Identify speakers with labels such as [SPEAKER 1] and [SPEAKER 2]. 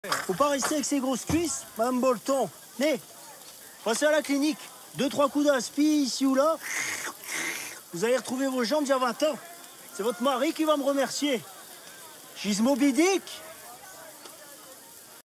[SPEAKER 1] Faut pas rester avec ces grosses cuisses, Madame Bolton. Né, passez à la clinique. 2-3 coups d'aspi ici ou là. Vous allez retrouver vos jambes d'il y a 20 ans. C'est votre mari qui va me remercier. She's Moby Dick.